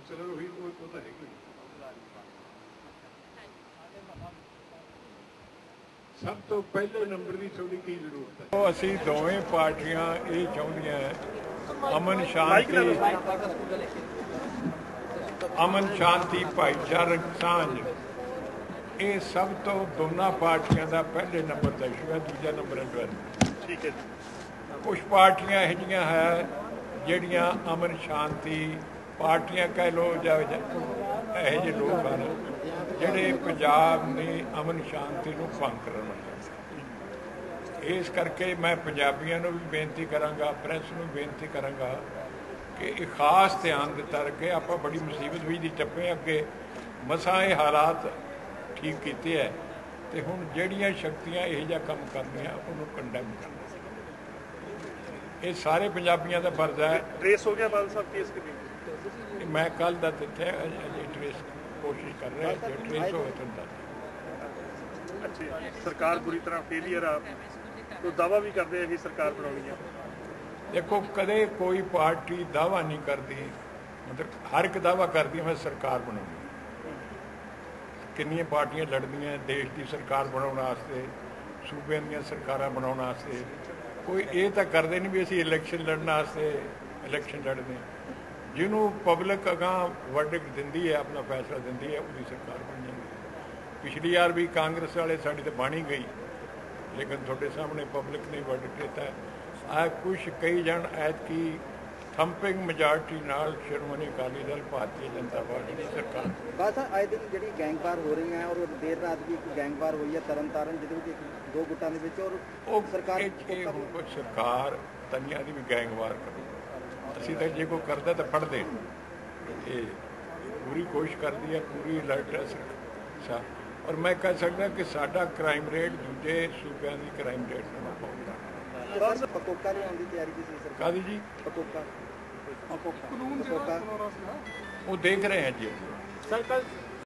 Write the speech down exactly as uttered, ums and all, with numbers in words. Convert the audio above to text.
Counsellor हुई वो तो है कि सब तो पहले नंबर की थोड़ी की जरूरत है। असी दोवें पार्टियां ये चाहदियां अमन शांति अमन शांति भाईचारक सांझ ये सब तो दोनों पार्टियां का पहले नंबर का इशू है। दूजा नंबर एनवायरनमेंट। ठीक है। कुछ पार्टियां यह है ਜਿਹੜੀਆਂ अमन शांति पार्टियां कह लो ਜਾਂ ਇਹੋ ਜਿਹੇ ਲੋਕ ਹਨ ਜਿਹੜੇ ਪੰਜਾਬ ने अमन शांति ਨੂੰ ਭੰਗ ਕਰਨ ਵਾਲੇ। ਇਸ ਕਰਕੇ मैं ਪੰਜਾਬੀਆਂ ਨੂੰ ਵੀ ਬੇਨਤੀ ਕਰਾਂਗਾ, ਪ੍ਰੈਸ ਨੂੰ ਬੇਨਤੀ ਕਰਾਂਗਾ कि एक खास ध्यान दिता रखे। आप बड़ी मुसीबत हुई दी टप्पे अगे मसां ये हालात ठीक किए है तो हुण जिहड़ियां शक्तियां इहो जिहा काम करदियां उहनूं कंडैम करना ये सारे पंजाबियों का फर्ज है। ट्रेस हो गया बादल साहब केस के? मैं कल का दिता अजे ट्रेस कोशिश कर रहे हैं जो ट्रेस हो तो दस। अच्छा, सरकार बुरी तरह फेलियर आ तो दावा भी करते हैं कि सरकार बनानी है। देखो कदे कोई पार्टी दावा नहीं करती, मतलब हर एक दावा करती मैं सरकार बनाऊंगी। कितनी पार्टियां लड़दियां देश की सरकार बनाने वास्ते, सूबे दी सरकार बनाने वास्ते। कोई ये तो करते नहीं भी असी इलैक्शन लड़ने वास्ते इलैक्शन लड़ते जिन्हों पब्लिक अगां वर्डिक्ट दिंदी है, अपना फैसला दिंदी है, उसकी सरकार बन जाती। पिछली बार भी कांग्रेस वाले साड़ी तो बन ही गई, लेकिन थोड़े सामने पब्लिक ने वर्डिक्ट दिता है। आ कुछ कई जन ऐतकी थंपिंग मेजॉरिटी नाल श्रोमणी अकाली दल भारतीय जनता पार्टी की सरकार बस आए दिन जी गैंगवार हो रही हैं और देर रात भी एक गैंगवार हुई है तरन तारण जिहदे दो गुटां दे विच और सरकार कुछ सरकार तनिया की भी गैंगवार करो। असीं तो जे कोई करदा तो फड़दे ये पूरी कोशिश करती है, पूरी अलर्ट है। और मैं कह सकदा कि साडा क्राइम रेट दूजे सूबे की क्राइम रेट नालों बहुत पकोका लियाउण दी तैयारी की सरकार कादी जी पकोका वो देख रहे हैं जी सर कल